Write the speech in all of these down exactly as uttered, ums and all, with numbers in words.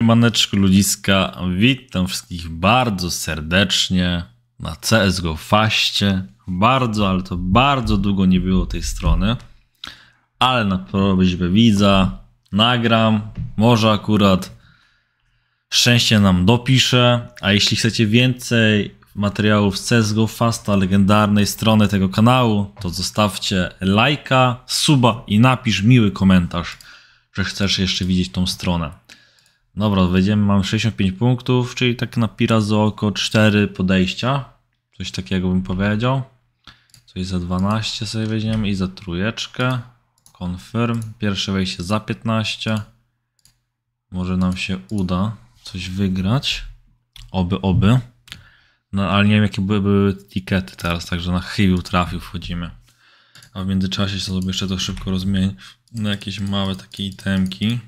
Siemaneczku ludziska, witam wszystkich bardzo serdecznie na C S G O Faście. Bardzo, ale to bardzo długo nie było tej strony, ale na prośbę widza nagram, może akurat szczęście nam dopisze, a jeśli chcecie więcej materiałów z C S G O Fasta, legendarnej strony tego kanału, to zostawcie lajka, suba i napisz miły komentarz, że chcesz jeszcze widzieć tą stronę. Dobra, wejdziemy, mam sześćdziesiąt pięć punktów, czyli tak na pira za oko cztery podejścia. Coś takiego bym powiedział. Coś za dwanaście sobie weźmiemy i za trójeczkę. Confirm. Pierwsze wejście za piętnaście. Może nam się uda coś wygrać. Oby, oby. No ale nie wiem jakie były, były tikety teraz, także na chybił trafił wchodzimy. A w międzyczasie sobie jeszcze to szybko rozmienię na jakieś małe takie itemki.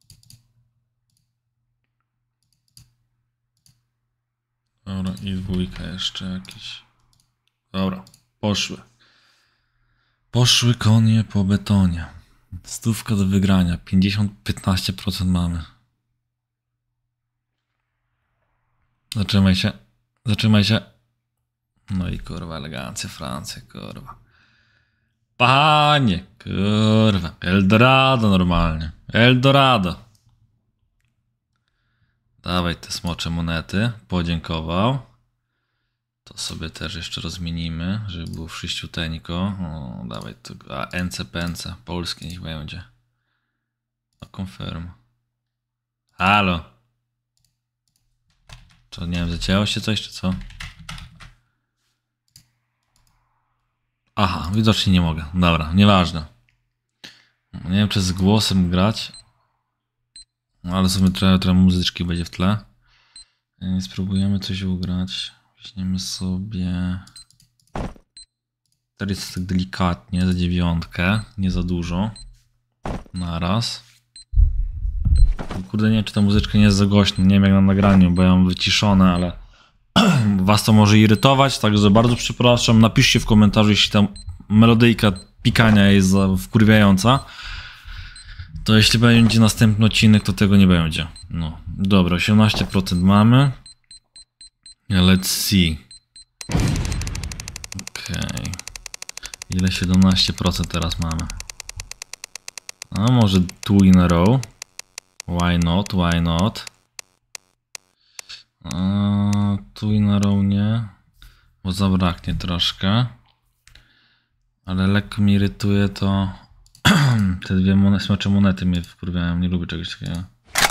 Dobra, i dwójka jeszcze jakieś. Dobra, poszły. Poszły konie po betonie. Stówka do wygrania. pięćdziesiąt piętnaście procent mamy. Zatrzymaj się. Zatrzymaj się. No i kurwa, elegancja, Francja, kurwa. Panie, kurwa. Eldorado normalnie. Eldorado. Dawaj te smocze monety. Podziękował. To sobie też jeszcze rozmienimy, żeby było wszyściuteńko. O, dawaj to. A N C P N C. Polskie niech będzie. No confirm. Halo. To nie wiem, zacięło się coś czy co? Aha, widocznie nie mogę. Dobra, nieważne. Nie wiem czy z głosem grać. No ale sobie trochę, trochę muzyczki będzie w tle. Spróbujemy coś ugrać. Weźmiemy sobie... Teraz jest tak delikatnie, za dziewiątkę. Nie za dużo. Na raz. Kurde, nie wiem czy ta muzyczka nie jest za głośna. Nie wiem jak na nagraniu, bo ja mam wyciszone, ale... Was to może irytować, także bardzo przepraszam. Napiszcie w komentarzu, jeśli ta melodyjka pikania jest wkurwiająca. To jeśli będzie następny odcinek, to tego nie będzie. No, dobra, osiemnaście procent mamy. Let's see. Okej. Okay. Ile siedemnaście procent teraz mamy? A może two in a row? Why not, why not? A, two in a row nie. Bo zabraknie troszkę. Ale lekko mi irytuje to... Te dwie monety, smocze monety mnie wkurwiają, nie lubię czegoś takiego.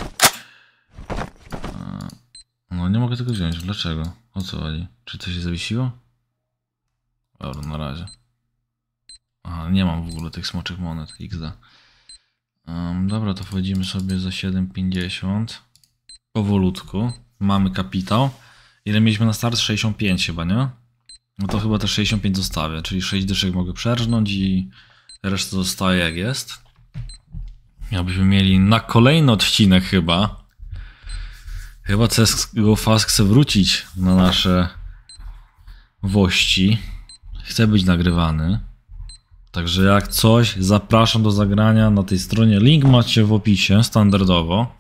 No nie mogę tego wziąć, dlaczego? O co chodzi? Czy coś się zawiesiło? Dobra, na razie. Aha, nie mam w ogóle tych smoczych monet, X D. Um, dobra, to wchodzimy sobie za siedem pięćdziesiąt. Powolutku. Mamy kapitał. Ile mieliśmy na start? sześćdziesiąt pięć chyba, nie? No to chyba te sześćdziesiąt pięć zostawię, czyli sześć dyszek mogę przerżnąć i reszta zostaje jak jest. Jakbyśmy mieli na kolejny odcinek chyba. Chyba C S G O Fast chce wrócić na nasze wości. Chce być nagrywany. Także jak coś, zapraszam do zagrania na tej stronie. Link macie w opisie, standardowo.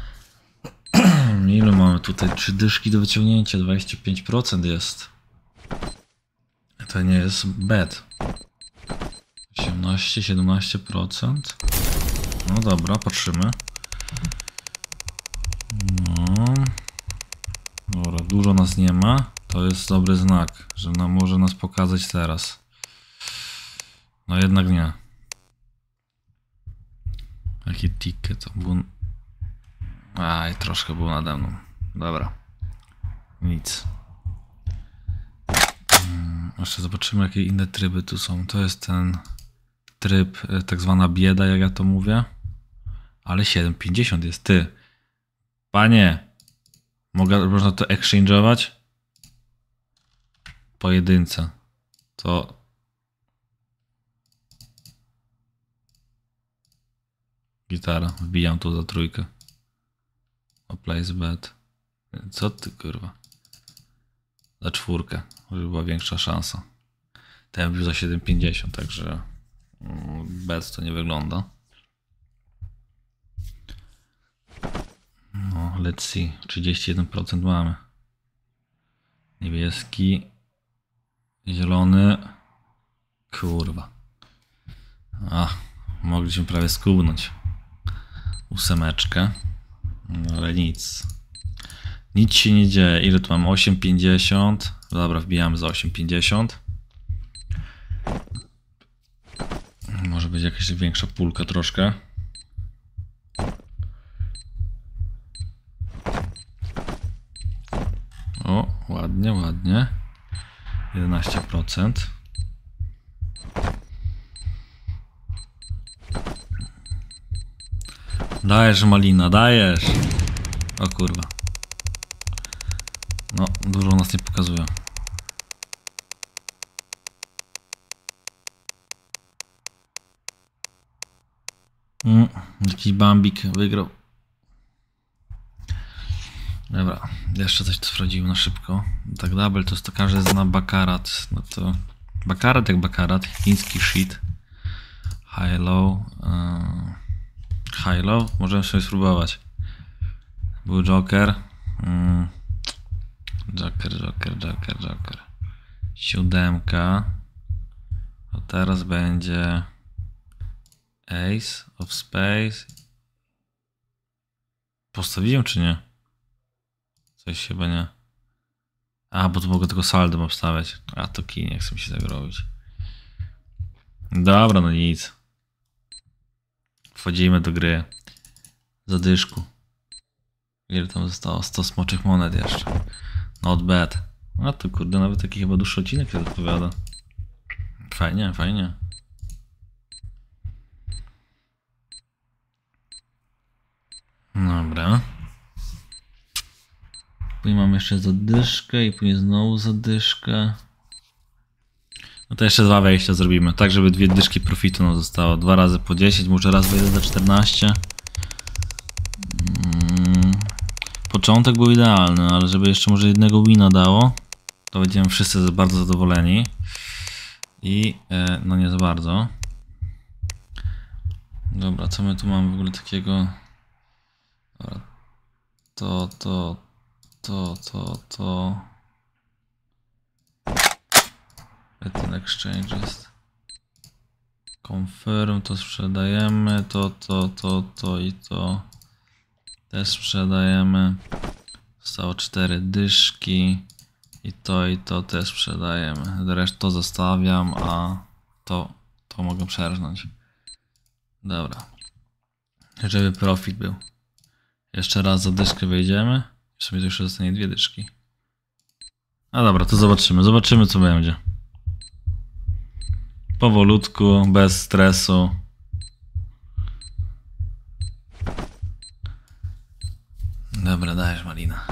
Ile mamy tutaj? Trzy dyszki do wyciągnięcia, dwadzieścia pięć procent jest. To nie jest bad. osiemnaście siedemnaście procent. No dobra, patrzymy. No. Dobra, dużo nas nie ma. To jest dobry znak, że nam może nas pokazać teraz. No jednak nie. Jaki ticket to był. Aj, troszkę był nade mną. Dobra. Nic. Hmm, jeszcze zobaczymy jakie inne tryby tu są. To jest ten tryb, tak zwana bieda, jak ja to mówię. Ale siedem pięćdziesiąt jest, ty. Panie, mogę, można to exchange'ować? Pojedynce. To... Gitara, wbijam tu za trójkę. O place bet. Co ty kurwa? Za czwórkę, żeby była większa szansa. Ten był za siedem pięćdziesiąt, także... Bet to nie wygląda. No, let's see. trzydzieści jeden procent mamy. Niebieski. Zielony. Kurwa. A, mogliśmy prawie skubnąć. Ósemeczkę. No ale nic. Nic się nie dzieje. Ile tu mam? osiem pięćdziesiąt. Dobra, wbijamy za osiem pięćdziesiąt. Może być jakaś większa pulka troszkę. O, ładnie, ładnie. jedenaście procent. Dajesz, malina, dajesz. O kurwa. No, dużo nas nie pokazuje. Mm, jakiś bambik wygrał. Dobra, jeszcze coś tu sprawdziłem na szybko. Tak, double to jest to każdy zna bakarat. No to bakarat jak bakarat, chiński shit. High low. Yy, high low, możemy sobie spróbować. Był joker. Yy, joker, joker, joker, joker. Siódemka. A teraz będzie Ace of Space. Postawiłem czy nie? Coś chyba nie. A, bo to mogę tylko saldo obstawiać. A, to kij, nie chcę mi się tego robić. Dobra, no nic. Wchodzimy do gry. Zadyszku. Ile tam zostało? sto smoczych monet jeszcze. Not bad. A to kurde, nawet taki chyba dłuższy odcinek się odpowiada. Fajnie, fajnie. Dobra. Później mam jeszcze zadyszkę i później znowu zadyszkę. No to jeszcze dwa wejścia zrobimy, tak żeby dwie dyszki profitu nam zostało. Dwa razy po dziesięć, może raz wejdę za czternaście. Hmm. Początek był idealny, ale żeby jeszcze może jednego wina dało, to będziemy wszyscy bardzo zadowoleni. I e, no nie za bardzo. Dobra, co my tu mamy w ogóle takiego? Dobra. To, to, to, to, to. Ten exchange jest. Confirm, to sprzedajemy, to, to, to, to i to. Też sprzedajemy. Zostało cztery dyszki. I to, i to też sprzedajemy. Resztę to zostawiam, a to, to mogę przerżnąć. Dobra. Żeby profit był. Jeszcze raz za dyszkę wejdziemy. W sumie to jeszcze zostanie dwie dyszki. A dobra, to zobaczymy. Zobaczymy co będzie. Powolutku, bez stresu. Dobra, dajesz malina.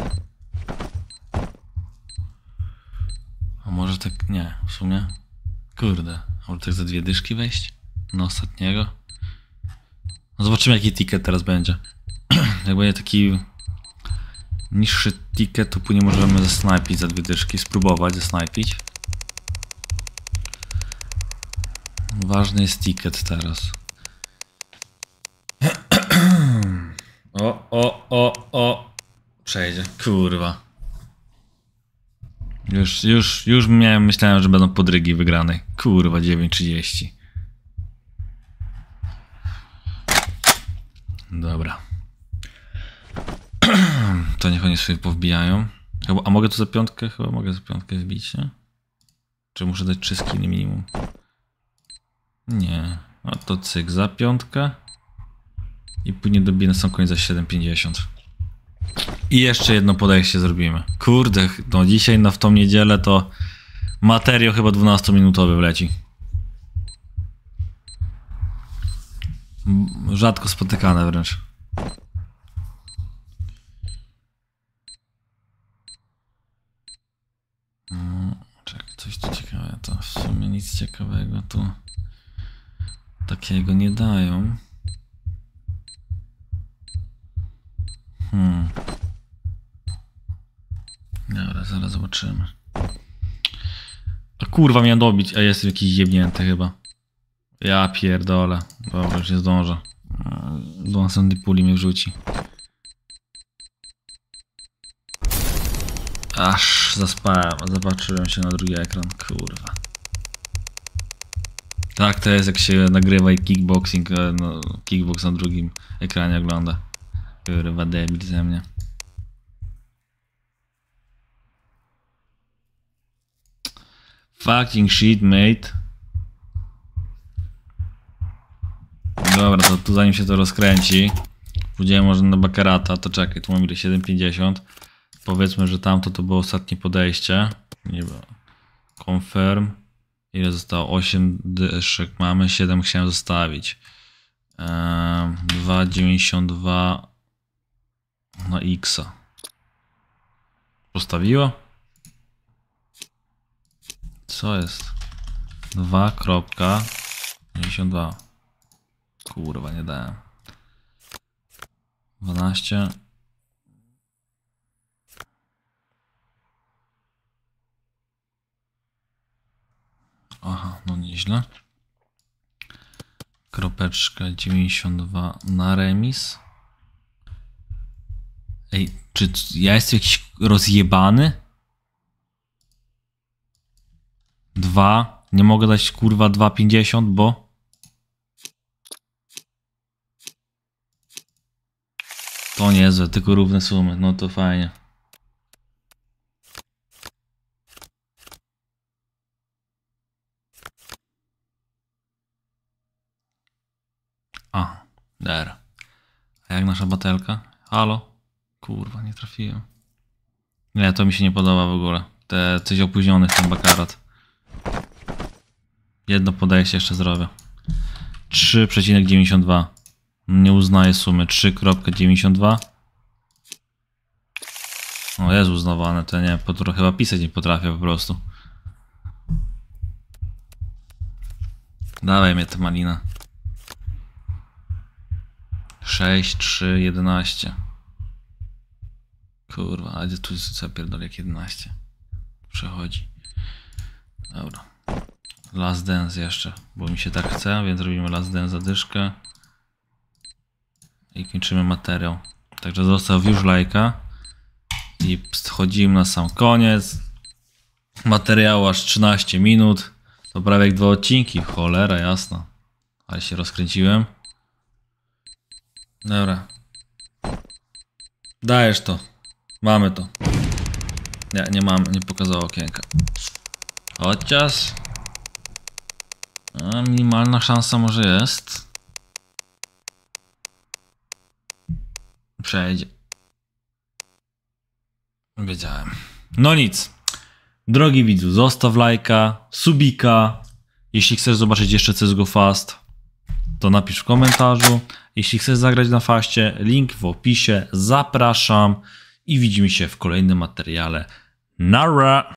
A może tak, nie, w sumie. Kurde, a może tak za dwie dyszki wejść? Na ostatniego? No zobaczymy jaki ticket teraz będzie. Jak będzie taki niższy ticket, to później możemy zasnajpić za dwie dyszki, spróbować zasnajpić. Ważny jest ticket teraz. O, o, o, o. Przejdzie. Kurwa. Już, już, już miałem, myślałem, że będą podrygi wygranej. Kurwa, dziewięć trzydzieści. Dobra. To niech oni sobie powbijają. A mogę tu za piątkę? Chyba mogę za piątkę wbić, nie? Czy muszę dać trzy skiny minimum? Nie. No to cyk za piątkę. I później dobiję na sam koniec za siedem pięćdziesiąt. I jeszcze jedno podejście zrobimy. Kurde, no dzisiaj na w tą niedzielę to materiał chyba dwunastominutowy wleci. Rzadko spotykane wręcz. No, czekaj, coś tu ciekawego. To w sumie nic ciekawego tu takiego nie dają. Hmm. Dobra, zaraz zobaczymy. A kurwa miałem dobić, a jestem jakiś jebnięty chyba. Ja pierdolę. Dobra, już nie zdążę. Do następnej puli mnie wrzuci. Aż zaspałem, zobaczyłem się na drugi ekran, kurwa. Tak to jest, jak się nagrywa i kickboxing, no, kickbox na drugim ekranie ogląda. Kurwa, debil ze mnie. Fucking shit, mate. Dobra, to tu zanim się to rozkręci, pójdziemy może na Baccarata, to czekaj, tu mam ile? siedem pięćdziesiąt. Powiedzmy, że tamto to było ostatnie podejście. Nie było. Confirm. Ile zostało? osiem dyszek mamy, siedem chciałem zostawić. Eee, dwa dziewięćdziesiąt dwa na X. Postawiło? Co jest? dwa dziewięćdziesiąt dwa. Kurwa, nie dałem. dwanaście. Aha, no nieźle. Kropeczka dziewięćdziesiąt dwa na remis. Ej, czy ja jestem jakiś rozjebany? dwa. Nie mogę dać kurwa dwa pięćdziesiąt, bo... To niezłe, tylko równe sumy. No to fajnie. A, der. A jak nasza batelka? Halo? Kurwa, nie trafiłem. Nie, to mi się nie podoba w ogóle. Te coś opóźnionych ten Baccarat. Jedno podejście jeszcze zrobię. trzy dziewięćdziesiąt dwa. Nie uznaję sumy. trzy dziewięćdziesiąt dwa. O, jest uznawane. To nie, chyba pisać nie potrafię po prostu. Dawaj mnie ta malina. sześć, trzy, jedenaście. Kurwa, a gdzie tu jest co pierdolę jak jedenaście? Przechodzi. Dobra. Last Dance jeszcze, bo mi się tak chce, więc robimy Last Dance zadyszkę. I kończymy materiał. Także zostaw już lajka. I schodzimy na sam koniec. Materiału aż trzynaście minut. To prawie jak dwa odcinki. Cholera jasna. Ale się rozkręciłem. Dobra. Dajesz to. Mamy to. Nie, nie mam, nie pokazało okienka. Chociaż... A, minimalna szansa może jest. Przejdzie. Wiedziałem. No nic. Drogi widzu, zostaw lajka, subika. Jeśli chcesz zobaczyć jeszcze C S G O Fast, to napisz w komentarzu. Jeśli chcesz zagrać na faście, link w opisie. Zapraszam i widzimy się w kolejnym materiale. Nara!